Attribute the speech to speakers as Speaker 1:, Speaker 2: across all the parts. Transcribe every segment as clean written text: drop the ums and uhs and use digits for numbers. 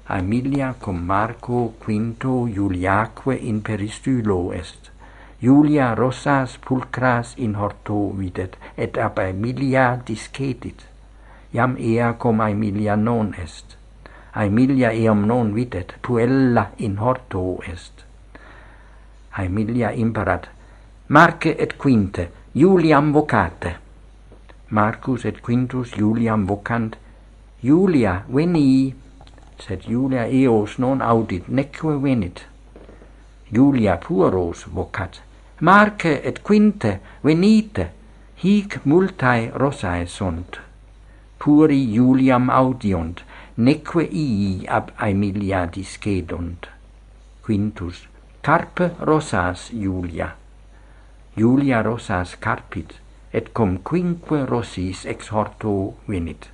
Speaker 1: Aemilia cum Marco quinto Juliaque in peristylo est. Julia rosas pulchras in horto videt, et ab Aemilia discedit. Iam ea cum Aemilia non est. Aemilia eam non videt, puella in horto est. Aemilia imperat, Marce et Quinte, Juliam vocate. Marcus et Quintus Juliam vocant, Julia, venii, sed Julia eos non audit, neque venit. Julia pueros vocat, Marce et Quinte, venite, hic multae rosae sunt. Puri Juliam audiunt, neque ii ab Aemilia discedunt. Quintus, carpe rosas Julia. Julia rosas carpit, et cum quinque rosis ex horto venit.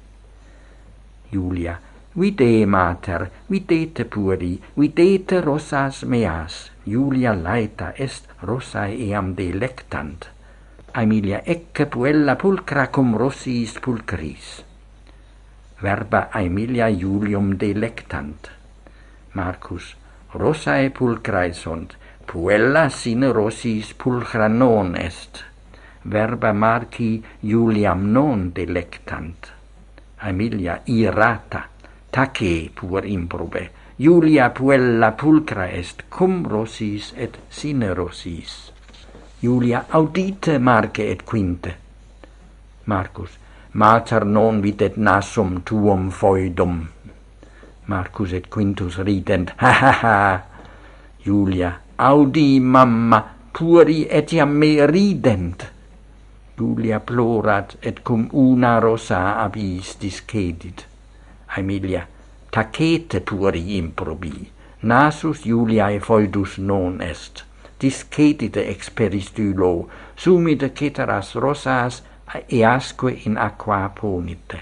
Speaker 1: Julia, vide mater, videte puri, videte rosas meas. Julia laeta est rosae eam delectant. Aemilia ecce puella pulchra cum rosis pulchris. Verba Aemilia Julium delectant. Marcus, rosae pulchrae sunt, puella sine rosis pulchra non est. Verba Marci Juliam non delectant. Aemilia irata, tace pur improbe. Julia puella pulchra est cum rosis et sine rosis. Julia audite Marce et Quinte. Marcus, mater non videt nasum tuum foedum. Marcus et Quintus rident, ha ha ha. Julia, audi mamma, puri etiam me rident. Julia plorat et cum una rosa abis discedit. Aemilia, tacete puri improbi, nasus Juliae foedus non est, discedite ex peristylo, sumite ceteras rosas easque in aqua ponite.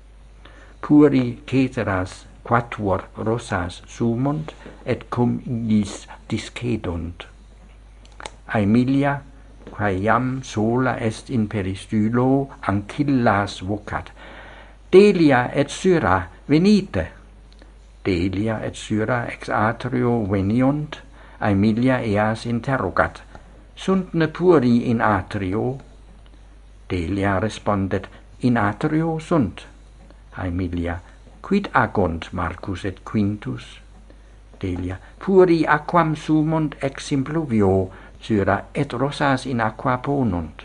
Speaker 1: Puri ceteras quatuor rosas sumunt, et cum iis discedunt. Aemilia, quae iam sola est in peristylo, ancillas vocat, Delia et Syra, venite. Delia et Syra ex atrio veniunt, Aemilia eas interrogat, sunt ne puri in atrio? Delia respondet, in atrio sunt. Aemilia, quid agunt Marcus et Quintus? Delia, puri aquam sumunt ex impluvio, Syra, et rosas in aqua ponunt.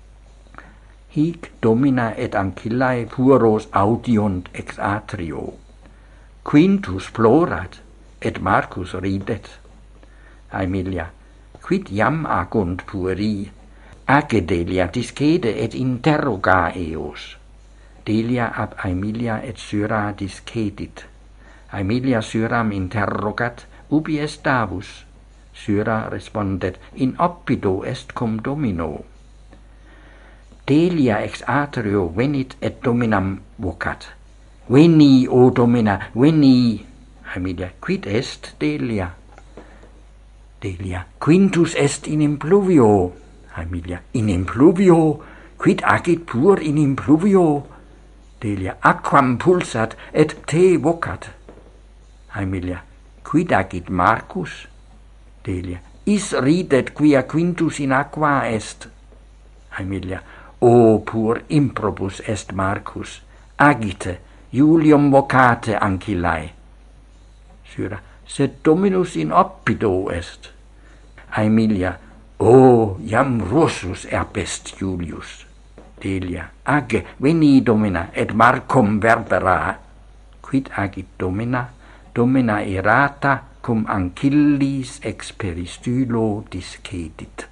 Speaker 1: Hic domina et ancillae pueros audiunt ex atrio. Quintus plorat, et Marcus ridet. Aemilia, quid iam agunt puri? Age Delia discede et interroga eos. Delia ab Aemilia et Syra discedit. Aemilia Syram interrogat, ubi est Davus? Syra respondet, in oppido est cum Domino. Delia ex atrio venit et dominam vocat. Veni, o domina, veni. Aemilia, quid est Delia? Delia, Quintus est in impluvio. Aemilia, in impluvio? Quid agit pur in impluvio? Delia, aquam pulsat et te vocat. Aemilia, quid agit Marcus? Delia, is ridet quia Quintus in aqua est. Aemilia, o pur improbus est Marcus, agite, Julium vocate ancillae. Syra, sed Dominus in oppido est. Aemilia, o iam russus est Julius. Delia, age, veni Domina, et Marcum verbera. Quid agit Domina? Domina errata cum ancillis ex peristylo discedit.